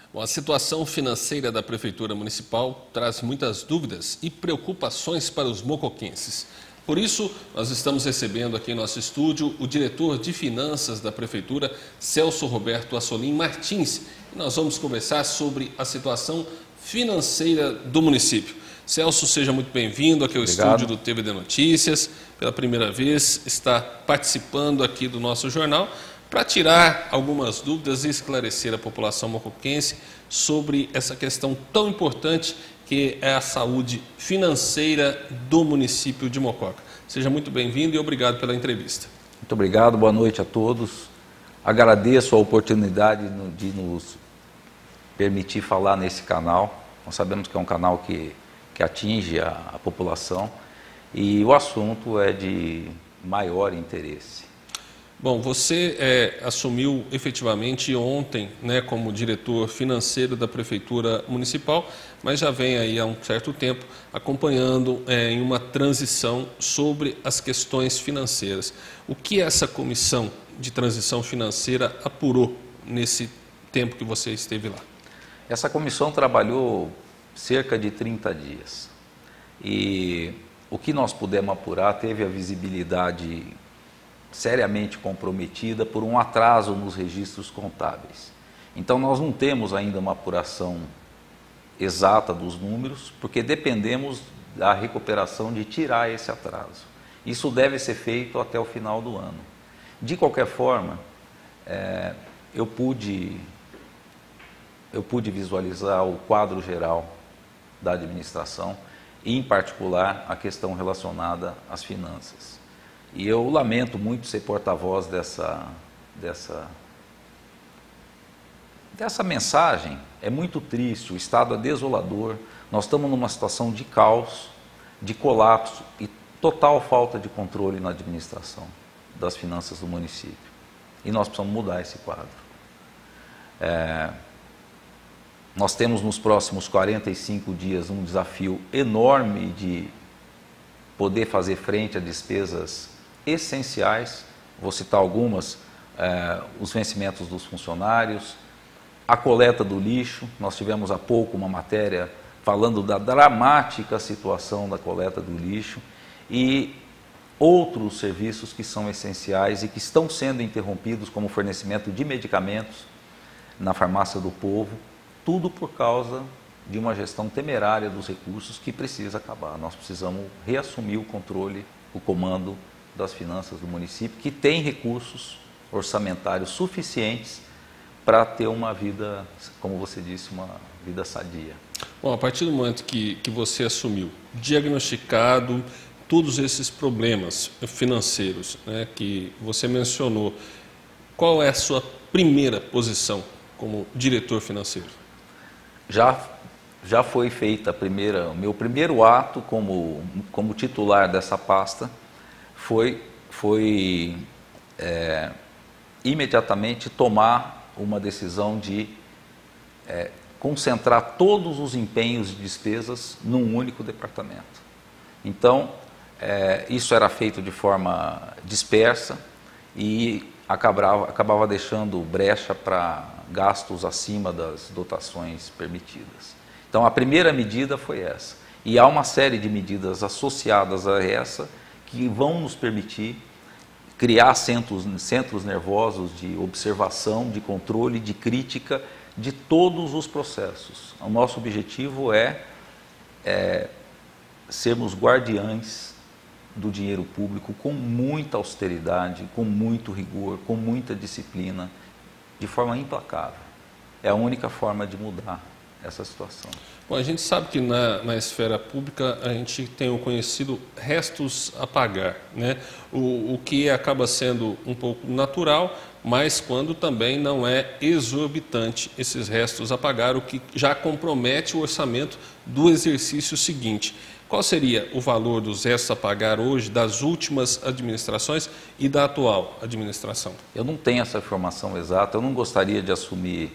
Bom, a situação financeira da Prefeitura Municipal traz muitas dúvidas e preocupações para os mocoquenses. Por isso, nós estamos recebendo aqui em nosso estúdio o diretor de Finanças da Prefeitura, Celso Roberto Assolim Martins. E nós vamos conversar sobre a situação financeira do município. Celso, seja muito bem-vindo aqui ao estúdio do TVD Notícias. Pela primeira vez está participando aqui do nosso jornal para tirar algumas dúvidas e esclarecer a população mocoquense sobre essa questão tão importante que é a saúde financeira do município de Mococa. Seja muito bem-vindo e obrigado pela entrevista. Muito obrigado, boa noite a todos. Agradeço a oportunidade de nos permitir falar nesse canal. Nós sabemos que é um canal que atinge a população e o assunto é de maior interesse. Bom, você assumiu efetivamente ontem, né, como diretor financeiro da Prefeitura Municipal, mas já vem aí há um certo tempo acompanhando em uma transição sobre as questões financeiras. O que essa comissão de transição financeira apurou nesse tempo que você esteve lá? Essa comissão trabalhou cerca de 30 dias e o que nós pudemos apurar teve a visibilidade seriamente comprometida por um atraso nos registros contábeis. Então nós não temos ainda uma apuração exata dos números, porque dependemos da recuperação de tirar esse atraso. Isso deve ser feito até o final do ano. De qualquer forma, eu pude visualizar o quadro geral da administração e, em particular, a questão relacionada às finanças. E eu lamento muito ser porta-voz dessa mensagem. É muito triste, o estado é desolador, nós estamos numa situação de caos, de colapso e total falta de controle na administração das finanças do município. E nós precisamos mudar esse quadro. Nós temos nos próximos 45 dias um desafio enorme de poder fazer frente a despesas essenciais, vou citar algumas, os vencimentos dos funcionários, a coleta do lixo. Nós tivemos há pouco uma matéria falando da dramática situação da coleta do lixo e outros serviços que são essenciais e que estão sendo interrompidos, como o fornecimento de medicamentos na farmácia do povo, tudo por causa de uma gestão temerária dos recursos que precisa acabar. Nós precisamos reassumir o controle, o comando das finanças do município, que tem recursos orçamentários suficientes para ter uma vida, como você disse, uma vida sadia. Bom, a partir do momento que você assumiu, diagnosticado todos esses problemas financeiros, né, que você mencionou, qual é a sua primeira posição como diretor financeiro? Já foi feita o meu primeiro ato como titular dessa pasta, foi imediatamente tomar uma decisão de concentrar todos os empenhos de despesas num único departamento. Então, isso era feito de forma dispersa e acabava deixando brecha para gastos acima das dotações permitidas. Então, a primeira medida foi essa. E há uma série de medidas associadas a essa que vão nos permitir criar centros nervosos de observação, de controle, de crítica de todos os processos. O nosso objetivo é sermos guardiães do dinheiro público com muita austeridade, com muito rigor, com muita disciplina, de forma implacável. É a única forma de mudar essa situação. Bom, a gente sabe que na esfera pública a gente tem o conhecido restos a pagar, né? O que acaba sendo um pouco natural, mas quando também não é exorbitante esses restos a pagar, o que já compromete o orçamento do exercício seguinte. Qual seria o valor dos restos a pagar hoje das últimas administrações e da atual administração? Eu não tenho essa informação exata, eu não gostaria de assumir,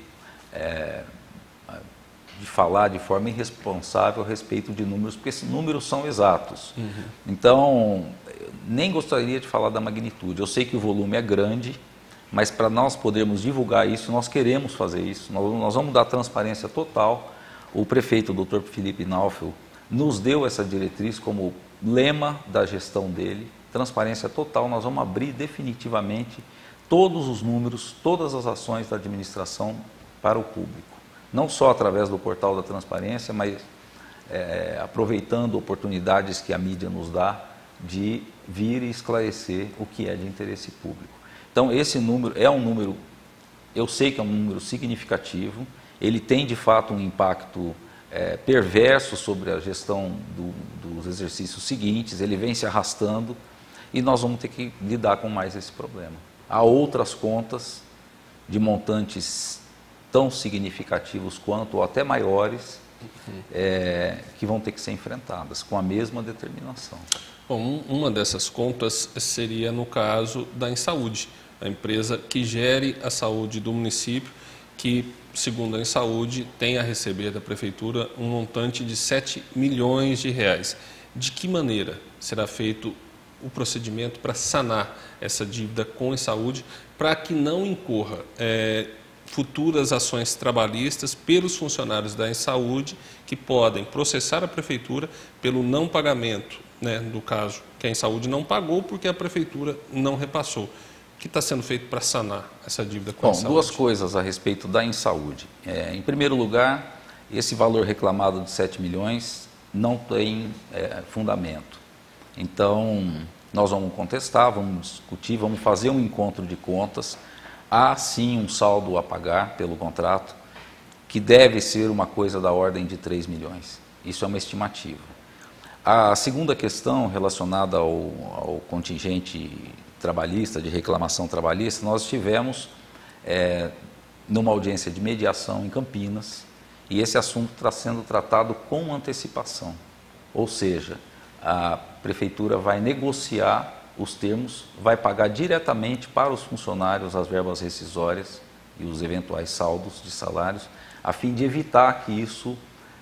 de falar de forma irresponsável a respeito de números, porque esses números são exatos. Então, nem gostaria de falar da magnitude. Eu sei que o volume é grande mas para nós podermos divulgar isso, nós queremos fazer isso, nós vamos dar transparência total. O prefeito, o Dr. Felipe Naufel, nos deu essa diretriz como lema da gestão dele, transparência total. Nós vamos abrir definitivamente todos os números, todas as ações da administração para o público. Não só através do portal da transparência, mas aproveitando oportunidades que a mídia nos dá de vir e esclarecer o que é de interesse público. Então, esse número é um número, eu sei que é um número significativo, ele tem de fato um impacto perverso sobre a gestão dos exercícios seguintes, ele vem se arrastando e nós vamos ter que lidar com mais esse problema. Há outras contas de montantes tão significativos quanto ou até maiores que vão ter que ser enfrentadas com a mesma determinação. Bom, uma dessas contas seria no caso da Ensaúde, a empresa que gere a saúde do município, que, segundo a Ensaúde, tem a receber da Prefeitura um montante de 7 milhões de reais. De que maneira será feito o procedimento para sanar essa dívida com a Ensaúde, para que não incorra futuras ações trabalhistas pelos funcionários da Ensaúde, que podem processar a Prefeitura pelo não pagamento, no caso que a Ensaúde não pagou porque a Prefeitura não repassou. O que está sendo feito para sanar essa dívida com a Ensaúde? Duas coisas a respeito da Ensaúde. Em primeiro lugar, esse valor reclamado de 7 milhões não tem fundamento. Então, nós vamos contestar, vamos discutir, vamos fazer um encontro de contas. Há sim um saldo a pagar pelo contrato, que deve ser uma coisa da ordem de 3 milhões. Isso é uma estimativa. A segunda questão relacionada ao contingente trabalhista, de reclamação trabalhista, nós tivemos numa audiência de mediação em Campinas, e esse assunto está sendo tratado com antecipação. Ou seja, a Prefeitura vai negociar os termos, vai pagar diretamente para os funcionários as verbas rescisórias e os eventuais saldos de salários, a fim de evitar que isso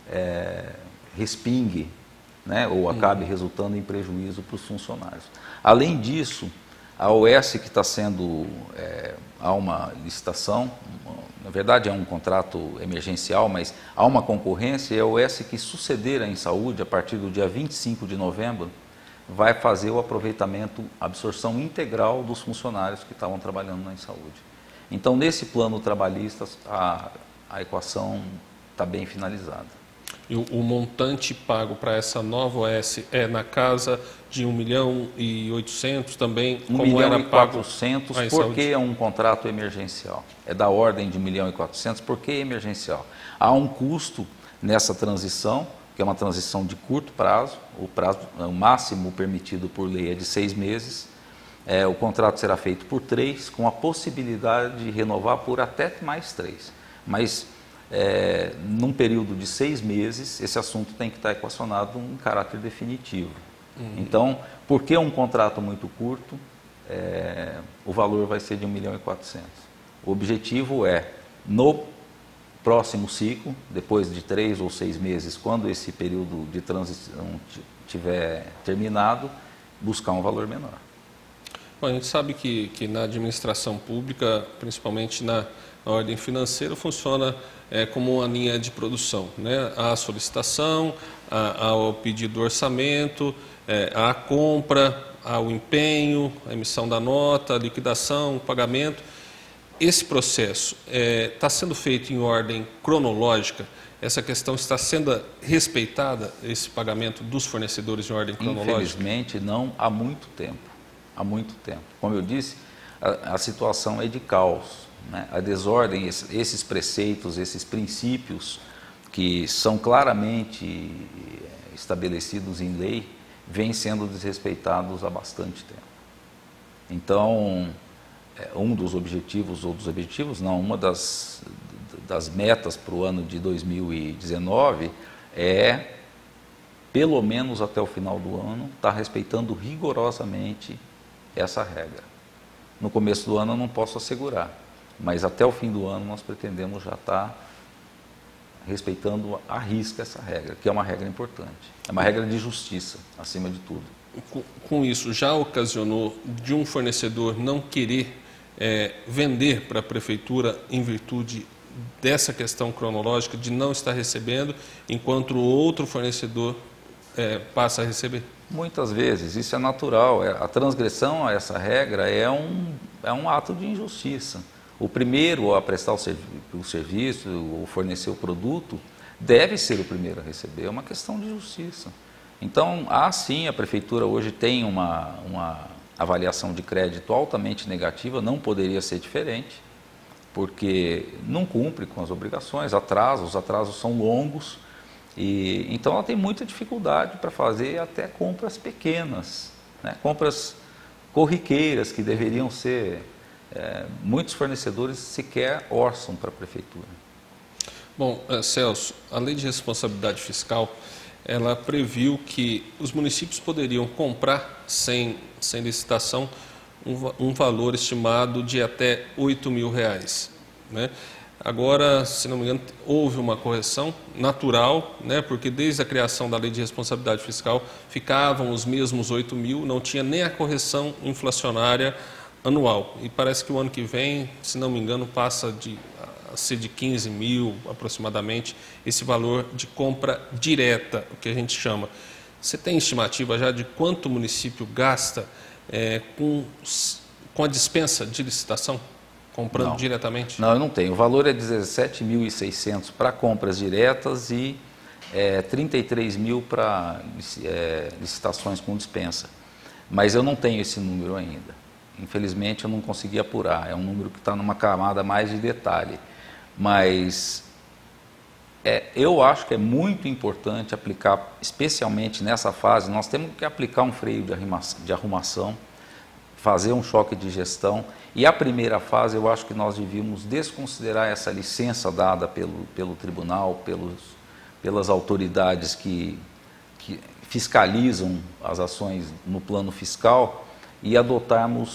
respingue, ou acabe resultando em prejuízo para os funcionários. Além disso, a OS que está sendo, há uma licitação, na verdade é um contrato emergencial, mas há uma concorrência, e a OS que suceder a Ensaúde, a partir do dia 25 de novembro, vai fazer o aproveitamento, a absorção integral dos funcionários que estavam trabalhando na Ensaúde. Então, nesse plano trabalhista, a equação está bem finalizada. E o montante pago para essa nova OS é na casa de 1.800.000 também? 1.400.000, porque é um contrato emergencial. É da ordem de 1.400.000, porque é emergencial. Há um custo nessa transição, que é uma transição de curto prazo, o máximo permitido por lei é de 6 meses, o contrato será feito por 3, com a possibilidade de renovar por até mais 3. Mas, num período de 6 meses, esse assunto tem que estar equacionado em caráter definitivo. Então, porque é um contrato muito curto, o valor vai ser de 1.400.000. O objetivo é, no próximo ciclo, depois de 3 ou 6 meses, quando esse período de transição tiver terminado, buscar um valor menor. Bom, a gente sabe que na administração pública, principalmente na ordem financeira, funciona como uma linha de produção, A solicitação, ao pedido do orçamento, a compra, ao empenho, a emissão da nota, a liquidação, o pagamento. Esse processo está sendo feito em ordem cronológica? Essa questão está sendo respeitada, esse pagamento dos fornecedores em ordem cronológica? Infelizmente, não há muito tempo. Há muito tempo. Como eu disse, a situação é de caos. A desordem, esses preceitos, esses princípios que são claramente estabelecidos em lei, vêm sendo desrespeitados há bastante tempo. Então, uma das metas para o ano de 2019 é, pelo menos até o final do ano, estar respeitando rigorosamente essa regra. No começo do ano eu não posso assegurar, mas até o fim do ano nós pretendemos já estar respeitando à risca essa regra, que é uma regra importante. É uma regra de justiça, acima de tudo. Com isso, já ocasionou de um fornecedor não querer vender para a prefeitura em virtude dessa questão cronológica de não estar recebendo, enquanto o outro fornecedor passa a receber? Muitas vezes, isso é natural. A transgressão a essa regra é um ato de injustiça. O primeiro a prestar o serviço, ou fornecer o produto, deve ser o primeiro a receber. É uma questão de justiça. Então, sim, a prefeitura hoje tem uma avaliação de crédito altamente negativa, não poderia ser diferente, porque não cumpre com as obrigações, os atrasos são longos, e então ela tem muita dificuldade para fazer até compras pequenas, né? Compras corriqueiras que deveriam ser, muitos fornecedores sequer orçam para a prefeitura. Bom, Celso, a Lei de Responsabilidade Fiscal, ela previu que os municípios poderiam comprar sem licitação um valor estimado de até R$8.000, né? Agora, se não me engano, houve uma correção natural, né? Porque desde a criação da Lei de Responsabilidade Fiscal ficavam os mesmos 8.000, não tinha nem a correção inflacionária anual. E parece que o ano que vem, se não me engano, passa a ser de 15.000 aproximadamente, esse valor de compra direta, o que a gente chama. Você tem estimativa já de quanto o município gasta com a dispensa de licitação, comprando diretamente? Não, eu não tenho. O valor é 17.600 para compras diretas e 33.000 para licitações com dispensa. Mas eu não tenho esse número ainda. Infelizmente, eu não consegui apurar. É um número que está numa camada mais de detalhe. Mas eu acho que é muito importante aplicar, especialmente nessa fase, nós temos que aplicar um freio de arrumação, fazer um choque de gestão. E a primeira fase, eu acho que nós devíamos desconsiderar essa licença dada pelo tribunal, pelas autoridades que fiscalizam as ações no plano fiscal e adotarmos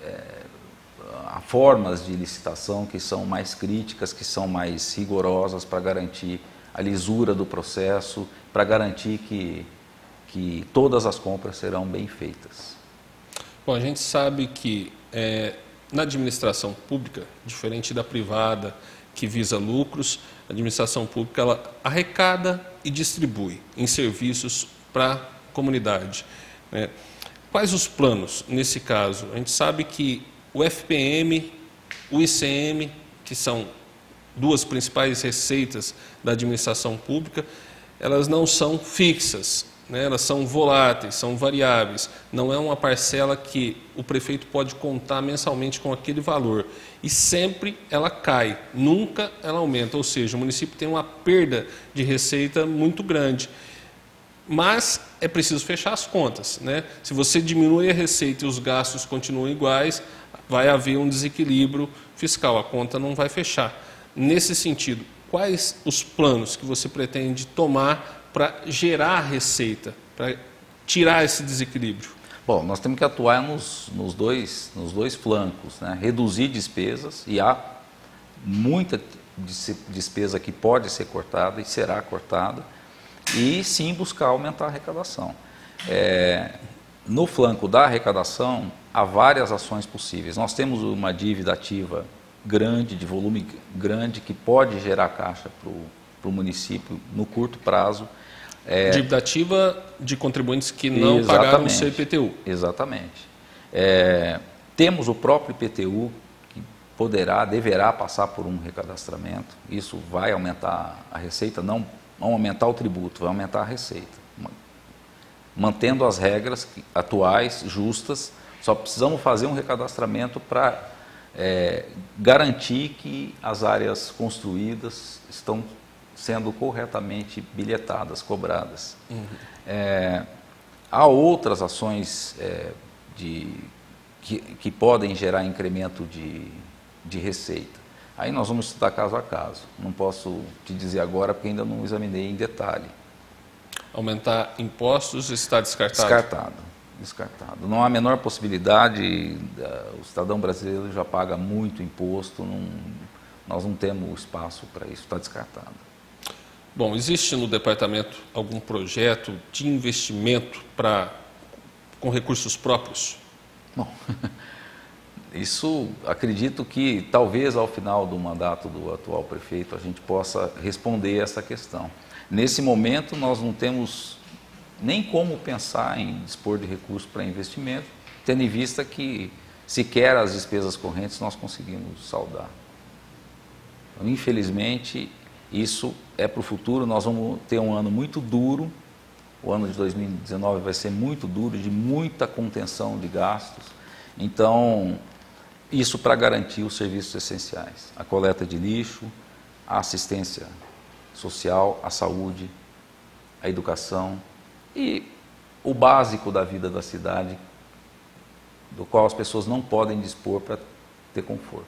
formas de licitação que são mais críticas, que são mais rigorosas para garantir a lisura do processo, para garantir que todas as compras serão bem feitas. Bom, a gente sabe que na administração pública, diferente da privada que visa lucros, a administração pública ela arrecada e distribui em serviços para a comunidade, né? Quais os planos nesse caso? A gente sabe que o FPM, o ICM, que são duas principais receitas da administração pública, elas não são fixas, né? Elas são voláteis, são variáveis. Não é uma parcela que o prefeito pode contar mensalmente com aquele valor. E sempre ela cai, nunca ela aumenta. Ou seja, o município tem uma perda de receita muito grande. Mas é preciso fechar as contas, né? Se você diminui a receita e os gastos continuam iguais, vai haver um desequilíbrio fiscal, a conta não vai fechar. Nesse sentido, quais os planos que você pretende tomar para gerar receita, para tirar esse desequilíbrio? Bom, nós temos que atuar nos dois flancos, né? Reduzir despesas, e há muita despesa que pode ser cortada e será cortada, e sim buscar aumentar a arrecadação. No flanco da arrecadação, há várias ações possíveis. Nós temos uma dívida ativa grande, de volume grande, que pode gerar caixa para o município no curto prazo. Dívida ativa de contribuintes que não pagaram o seu IPTU. Exatamente. Temos o próprio IPTU, que deverá passar por um recadastramento. Isso vai aumentar a receita, não aumentar o tributo, vai aumentar a receita. Mantendo as regras atuais, justas, só precisamos fazer um recadastramento para garantir que as áreas construídas estão sendo corretamente bilhetadas, cobradas. Uhum. Há outras ações que podem gerar incremento de receita. Aí nós vamos estudar caso a caso. Não posso te dizer agora porque ainda não examinei em detalhe. Aumentar impostos está descartado? Descartado. Não há a menor possibilidade. O cidadão brasileiro já paga muito imposto, nós não temos espaço para isso, está descartado. Bom, existe no departamento algum projeto de investimento com recursos próprios? Bom, Isso, acredito que talvez ao final do mandato do atual prefeito a gente possa responder essa questão. Nesse momento nós não temos nem como pensar em dispor de recursos para investimento, tendo em vista que sequer as despesas correntes nós conseguimos saldar. Então, infelizmente, isso é para o futuro. Nós vamos ter um ano muito duro. O ano de 2019 vai ser muito duro, de muita contenção de gastos. Então, isso para garantir os serviços essenciais, a coleta de lixo, a assistência social, a saúde, a educação e o básico da vida da cidade, do qual as pessoas não podem dispor para ter conforto.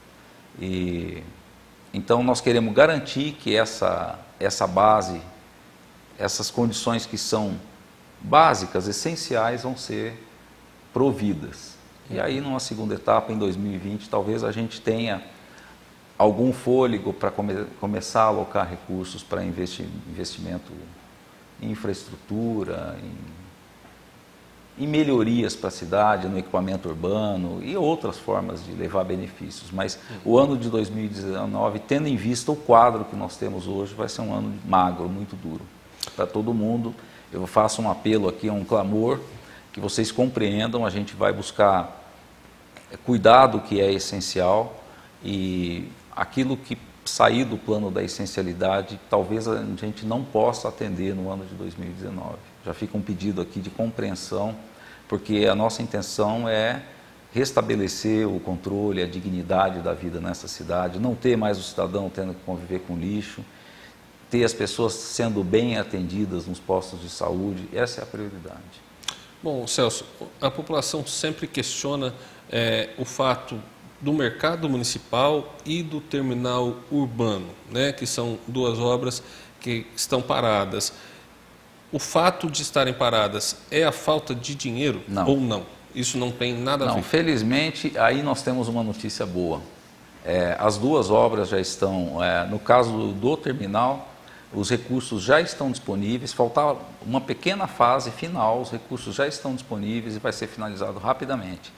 Então nós queremos garantir que essa base, essas condições que são básicas, essenciais, vão ser providas. E aí, numa segunda etapa, em 2020, talvez a gente tenha algum fôlego para começar a alocar recursos para investimento em infraestrutura, em melhorias para a cidade, no equipamento urbano e outras formas de levar benefícios. Mas o ano de 2019, tendo em vista o quadro que nós temos hoje, vai ser um ano magro, muito duro para todo mundo. Eu faço um apelo aqui, um clamor, que vocês compreendam. A gente vai buscar cuidado que é essencial, e aquilo que sair do plano da essencialidade, talvez a gente não possa atender no ano de 2019. Já fica um pedido aqui de compreensão, porque a nossa intenção é restabelecer o controle, a dignidade da vida nessa cidade, não ter mais o cidadão tendo que conviver com lixo, ter as pessoas sendo bem atendidas nos postos de saúde. Essa é a prioridade. Bom, Celso, a população sempre questiona o fato do mercado municipal e do terminal urbano, né, que são duas obras que estão paradas. O fato de estarem paradas é a falta de dinheiro ou não? Isso não tem nada a ver? Não, felizmente, aí nós temos uma notícia boa. As duas obras já estão, no caso do terminal, os recursos já estão disponíveis, faltava uma pequena fase final, os recursos já estão disponíveis e vai ser finalizado rapidamente.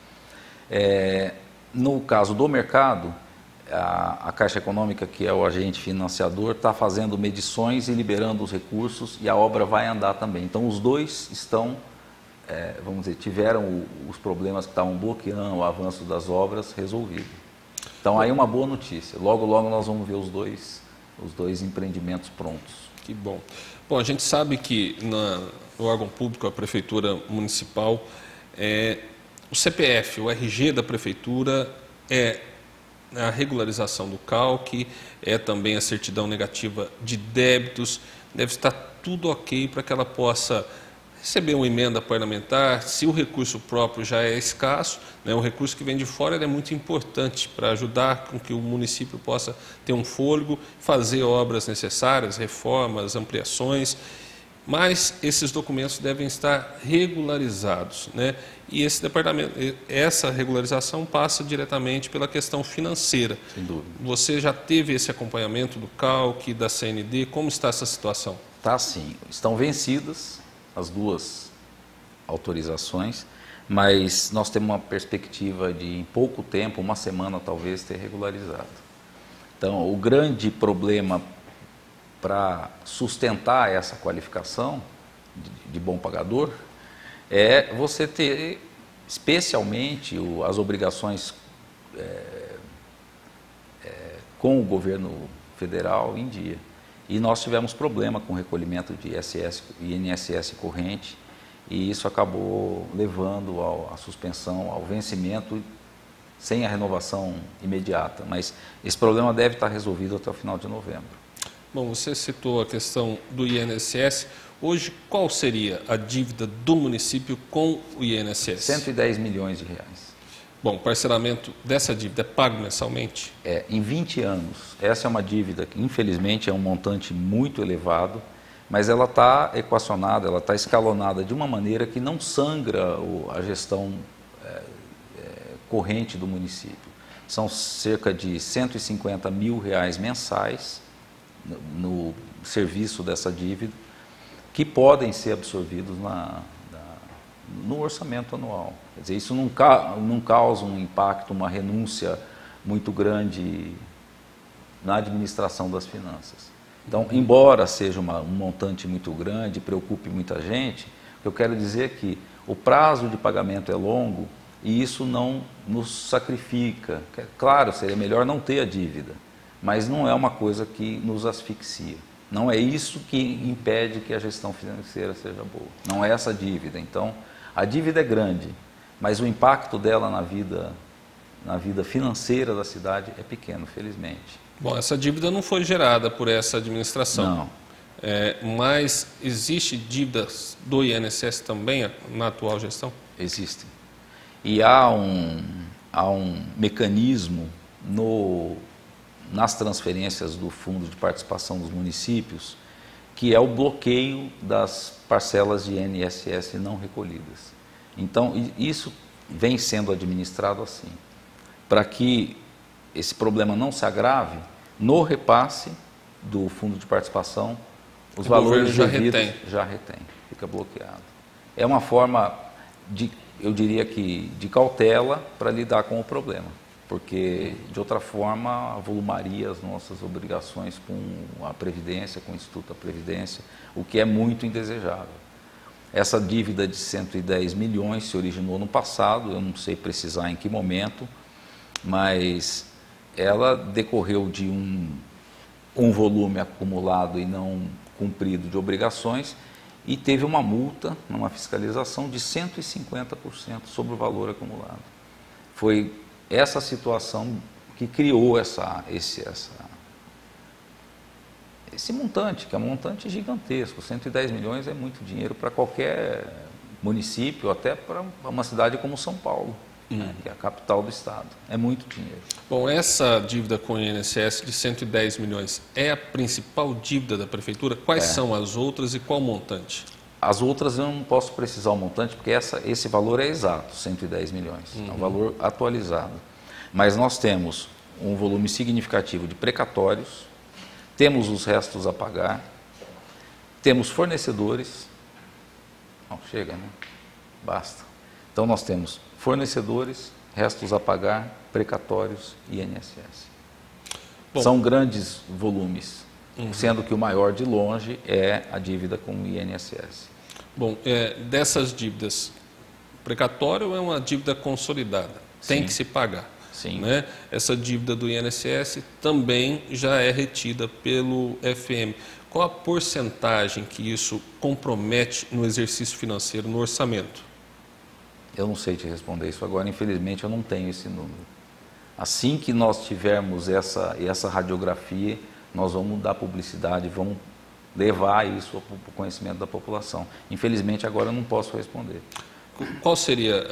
No caso do mercado, a Caixa Econômica, que é o agente financiador, está fazendo medições e liberando os recursos, e a obra vai andar também. Então os dois estão, vamos dizer, tiveram os problemas que estavam bloqueando o avanço das obras resolvidos. Então aí uma boa notícia, logo logo nós vamos ver os dois empreendimentos prontos. Que bom. Bom, a gente sabe que no órgão público, a Prefeitura Municipal, o CPF, o RG da Prefeitura é a regularização do CALC, é também a certidão negativa de débitos, deve estar tudo ok para que ela possa receber uma emenda parlamentar. Se o recurso próprio já é escasso, né, o recurso que vem de fora é muito importante para ajudar com que o município possa ter um fôlego, fazer obras necessárias, reformas, ampliações, mas esses documentos devem estar regularizados, né? E essa regularização passa diretamente pela questão financeira. Sem dúvida. Você já teve esse acompanhamento do CALC, da CND? Como está essa situação? Está sim. Estão vencidas as duas autorizações, mas nós temos uma perspectiva de, em pouco tempo, uma semana talvez, ter regularizado. Então, o grande problema para sustentar essa qualificação de bom pagador é você ter, especialmente, as obrigações com o governo federal em dia. E nós tivemos problema com o recolhimento de INSS corrente, e isso acabou levando à suspensão, ao vencimento, sem a renovação imediata. Mas esse problema deve estar resolvido até o final de novembro. Bom, você citou a questão do INSS. Hoje, qual seria a dívida do município com o INSS? 110 milhões de reais. Bom, o parcelamento dessa dívida é pago mensalmente? Em 20 anos. Essa é uma dívida que, infelizmente, é um montante muito elevado, mas ela está equacionada, ela está escalonada de uma maneira que não sangra a gestão corrente do município. São cerca de 150 mil reais mensais no serviço dessa dívida, que podem ser absorvidos no orçamento anual. Quer dizer, isso não causa um impacto, uma renúncia muito grande na administração das finanças. Então, embora seja um montante muito grande, preocupe muita gente, o que eu quero dizer é que o prazo de pagamento é longo e isso não nos sacrifica. Claro, seria melhor não ter a dívida, mas não é uma coisa que nos asfixia. Não é isso que impede que a gestão financeira seja boa. Não é essa dívida. Então, a dívida é grande, mas o impacto dela na vida financeira da cidade é pequeno, felizmente. Bom, essa dívida não foi gerada por essa administração. Não. Mas existe dívidas do INSS também na atual gestão? Existem. E há um mecanismo nas transferências do Fundo de Participação dos Municípios, que é o bloqueio das parcelas de INSS não recolhidas. Então, isso vem sendo administrado assim, para que esse problema não se agrave, no repasse do Fundo de Participação, os valores devidos já retém, fica bloqueado. É uma forma, eu diria que, de cautela para lidar com o problema, porque, de outra forma, volumaria as nossas obrigações com a Previdência, com o Instituto da Previdência, o que é muito indesejável. Essa dívida de 110 milhões se originou no passado, eu não sei precisar em que momento, mas ela decorreu de um volume acumulado e não cumprido de obrigações e teve uma multa, uma fiscalização de 150% sobre o valor acumulado. Foi essa situação que criou esse montante, que é um montante gigantesco. 110 milhões é muito dinheiro para qualquer município, até para uma cidade como São Paulo. Que é a capital do estado. É muito dinheiro. Bom, essa dívida com o INSS de 110 milhões é a principal dívida da prefeitura? Quais são as outras e qual o montante? As outras eu não posso precisar o montante, porque esse valor é exato, 110 milhões. É um valor atualizado. Mas nós temos um volume significativo de precatórios, temos os restos a pagar, temos fornecedores. Não, chega, né? Basta. Então nós temos fornecedores, restos a pagar, precatórios e INSS. Bom, são grandes volumes, sendo que o maior de longe é a dívida com o INSS. Bom, dessas dívidas, precatório é uma dívida consolidada, tem que se pagar. Sim. Né? Essa dívida do INSS também já é retida pelo FM. Qual a porcentagem que isso compromete no exercício financeiro, no orçamento? Eu não sei te responder isso agora, infelizmente eu não tenho esse número. Assim que nós tivermos essa radiografia, nós vamos dar publicidade, vamos levar isso para o conhecimento da população. Infelizmente agora eu não posso responder. Qual seria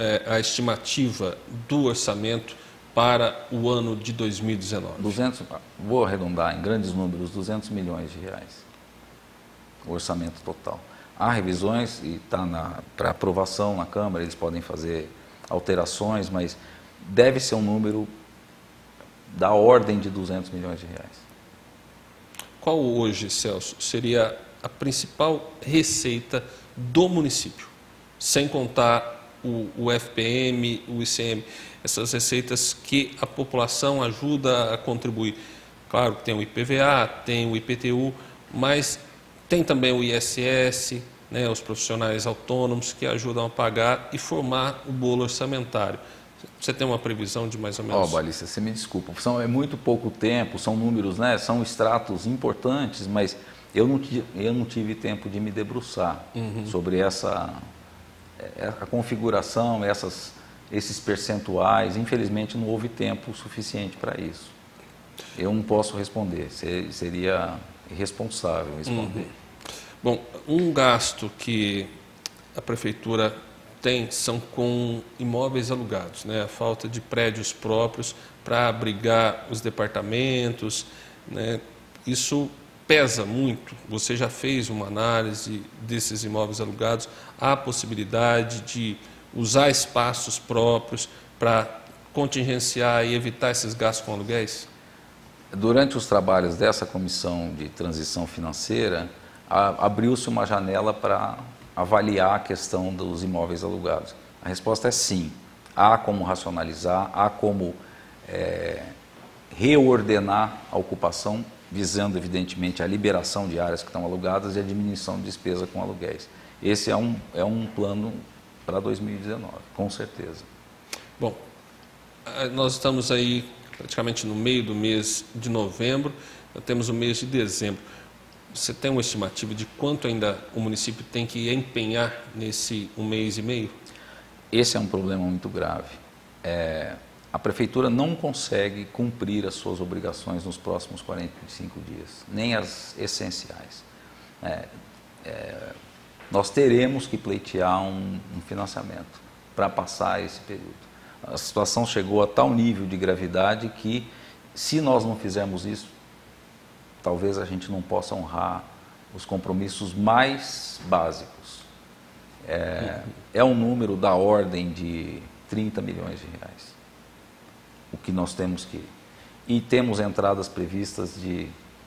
a estimativa do orçamento para o ano de 2019? Vou arredondar em grandes números, 200 milhões de reais. O orçamento total. Há revisões e está para aprovação na Câmara, eles podem fazer alterações, mas deve ser um número da ordem de 200 milhões de reais. Qual hoje, Celso, seria a principal receita do município, sem contar o FPM, o ICM, essas receitas que a população ajuda a contribuir? Claro que tem o IPVA, tem o IPTU, mas tem também o ISS, né, os profissionais autônomos que ajudam a pagar e formar o bolo orçamentário. Você tem uma previsão de mais ou menos? Balista, você me desculpa, é muito pouco tempo, são números, né, são extratos importantes, mas eu não tive tempo de me debruçar sobre a configuração, esses percentuais. Infelizmente não houve tempo suficiente para isso. Eu não posso responder, seria irresponsável responder. Bom, um gasto que a prefeitura tem são com imóveis alugados, né? A falta de prédios próprios para abrigar os departamentos, né? Isso pesa muito. Você já fez uma análise desses imóveis alugados? Há a possibilidade de usar espaços próprios para contingenciar e evitar esses gastos com aluguéis? Durante os trabalhos dessa comissão de transição financeira, abriu-se uma janela para avaliar a questão dos imóveis alugados? A resposta é sim. Há como racionalizar, há como reordenar a ocupação, visando evidentemente a liberação de áreas que estão alugadas e a diminuição de despesa com aluguéis. Esse é um plano para 2019, com certeza. Bom, nós estamos aí praticamente no meio do mês de novembro, temos o mês de dezembro. Você tem uma estimativa de quanto ainda o município tem que empenhar nesse 1 mês e meio? Esse é um problema muito grave. A prefeitura não consegue cumprir as suas obrigações nos próximos 45 dias, nem as essenciais. Nós teremos que pleitear um financiamento para passar esse período. A situação chegou a tal nível de gravidade que, se nós não fizermos isso, talvez a gente não possa honrar os compromissos mais básicos. É um número da ordem de 30 milhões de reais. O que nós temos que... E temos entradas previstas de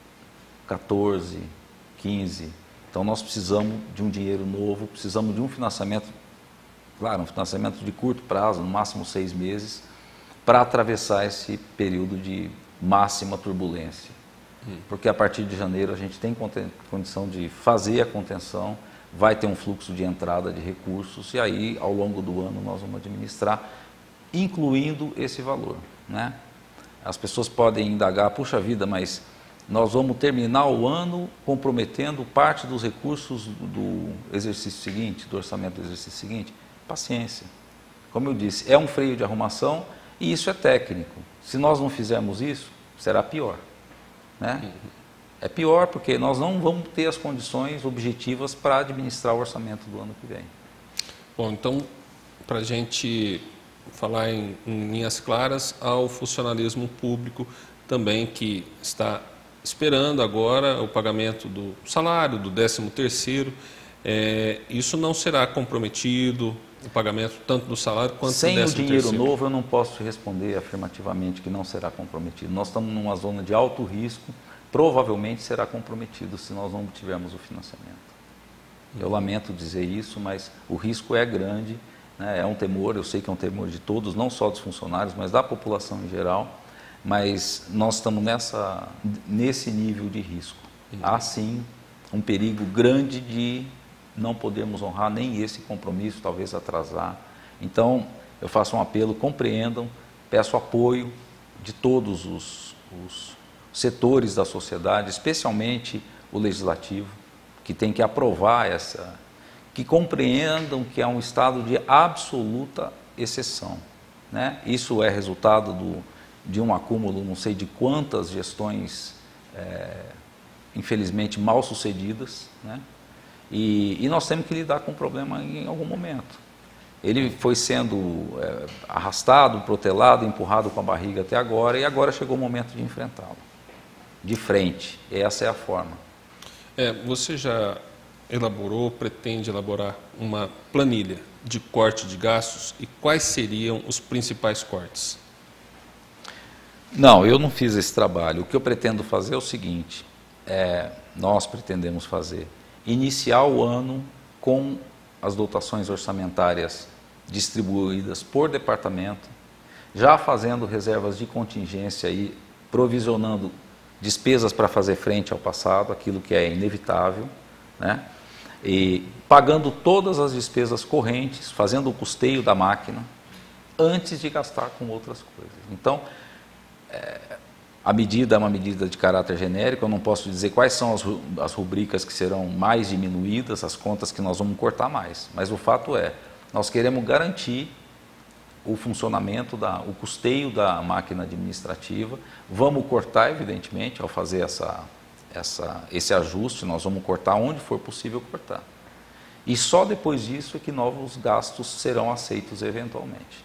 14, 15. Então nós precisamos de um dinheiro novo, precisamos de um financiamento, claro, um financiamento de curto prazo, no máximo 6 meses, para atravessar esse período de máxima turbulência. Porque a partir de janeiro a gente tem condição de fazer a contenção, vai ter um fluxo de entrada de recursos e aí ao longo do ano nós vamos administrar, incluindo esse valor, né? As pessoas podem indagar, puxa vida, mas nós vamos terminar o ano comprometendo parte dos recursos do exercício seguinte, do orçamento do exercício seguinte? Paciência. Como eu disse, é um freio de arrumação e isso é técnico. Se nós não fizermos isso, será pior, né? É pior porque nós não vamos ter as condições objetivas para administrar o orçamento do ano que vem. Bom, então, para a gente falar em linhas claras, ao funcionalismo público também que está esperando agora o pagamento do salário, do 13º, isso não será comprometido, o pagamento tanto do salário quanto do 13º? Sem o dinheiro novo eu não posso te responder afirmativamente que não será comprometido. Nós estamos numa zona de alto risco, provavelmente será comprometido se nós não tivermos o financiamento. Eu lamento dizer isso, mas o risco é grande, né? É um temor, eu sei que é um temor de todos, não só dos funcionários, mas da população em geral, mas nós estamos nesse nível de risco. Há sim um perigo grande de não podermos honrar nem esse compromisso, talvez atrasar. Então, eu faço um apelo, compreendam, peço apoio de todos os setores da sociedade, especialmente o legislativo, que tem que aprovar que compreendam que é um estado de absoluta exceção, né? Isso é resultado de um acúmulo, não sei de quantas gestões, infelizmente, mal sucedidas, né? E nós temos que lidar com o problema em algum momento. Ele foi sendo arrastado, protelado, empurrado com a barriga até agora, e agora chegou o momento de enfrentá-lo. De frente, essa é a forma. Você já elaborou, pretende elaborar uma planilha de corte de gastos e quais seriam os principais cortes? Não, eu não fiz esse trabalho. O que eu pretendo fazer é o seguinte, nós pretendemos fazer, iniciar o ano com as dotações orçamentárias distribuídas por departamento, já fazendo reservas de contingência e provisionando despesas para fazer frente ao passado, aquilo que é inevitável, né? E pagando todas as despesas correntes, fazendo o custeio da máquina, antes de gastar com outras coisas. Então, a medida é uma medida de caráter genérico, eu não posso dizer quais são as rubricas que serão mais diminuídas, as contas que nós vamos cortar mais. Mas o fato é, nós queremos garantir o funcionamento, o custeio da máquina administrativa. Vamos cortar, evidentemente, ao fazer esse ajuste, nós vamos cortar onde for possível cortar. E só depois disso é que novos gastos serão aceitos eventualmente.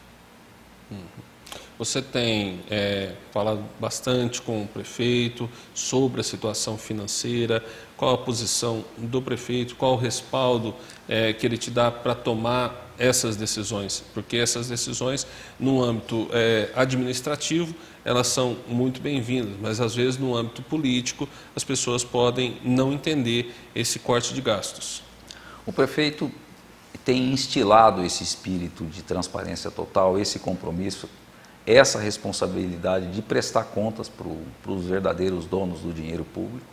Você tem falado bastante com o prefeito sobre a situação financeira, qual a posição do prefeito, qual o respaldo que ele te dá para tomar essas decisões, porque essas decisões no âmbito administrativo elas são muito bem-vindas, mas às vezes no âmbito político as pessoas podem não entender esse corte de gastos. O prefeito tem instilado esse espírito de transparência total, esse compromisso, essa responsabilidade de prestar contas para os verdadeiros donos do dinheiro público.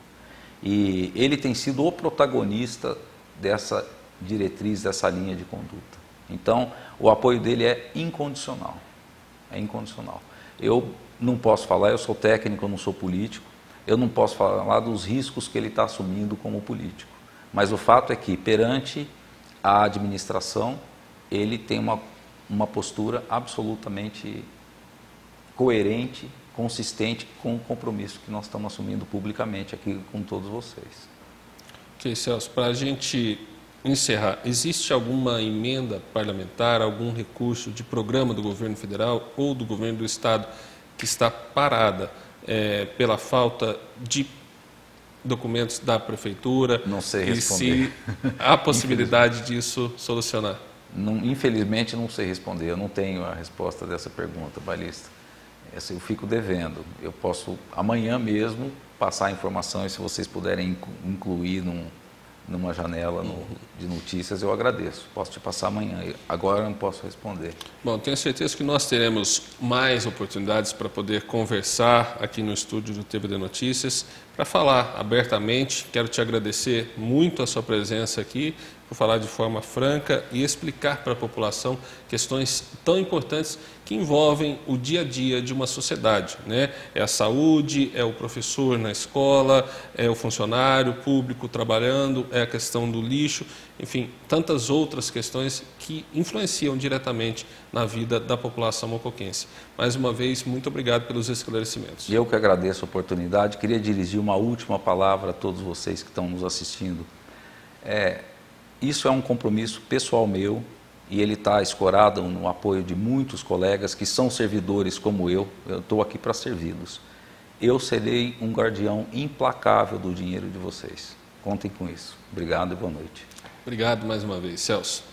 E ele tem sido o protagonista dessa diretriz, dessa linha de conduta. Então, o apoio dele é incondicional. É incondicional. Eu não posso falar, eu sou técnico, eu não sou político, eu não posso falar dos riscos que ele está assumindo como político. Mas o fato é que, perante a administração, ele tem uma postura absolutamente coerente, consistente com o compromisso que nós estamos assumindo publicamente aqui com todos vocês. Ok, Celso, para a gente encerrar, existe alguma emenda parlamentar, algum recurso de programa do governo federal ou do governo do estado que está parada pela falta de documentos da prefeitura? Não sei responder. E se há possibilidade disso solucionar? Infelizmente não sei responder, eu não tenho a resposta dessa pergunta, Balista. Essa eu fico devendo. Eu posso amanhã mesmo passar a informação e se vocês puderem incluir numa janela de notícias, eu agradeço. Posso te passar amanhã, agora eu não posso responder. Bom, tenho certeza que nós teremos mais oportunidades para poder conversar aqui no estúdio do TVD Notícias, para falar abertamente. Quero te agradecer muito a sua presença aqui, por falar de forma franca e explicar para a população questões tão importantes que envolvem o dia a dia de uma sociedade, né? É a saúde, é o professor na escola, é o funcionário público trabalhando, é a questão do lixo, enfim, tantas outras questões que influenciam diretamente na vida da população mocoquense. Mais uma vez, muito obrigado pelos esclarecimentos. Eu que agradeço a oportunidade, queria dirigir uma última palavra a todos vocês que estão nos assistindo. Isso é um compromisso pessoal meu e ele está escorado no apoio de muitos colegas que são servidores como eu estou aqui para servi-los. Eu serei um guardião implacável do dinheiro de vocês. Contem com isso. Obrigado e boa noite. Obrigado mais uma vez, Celso.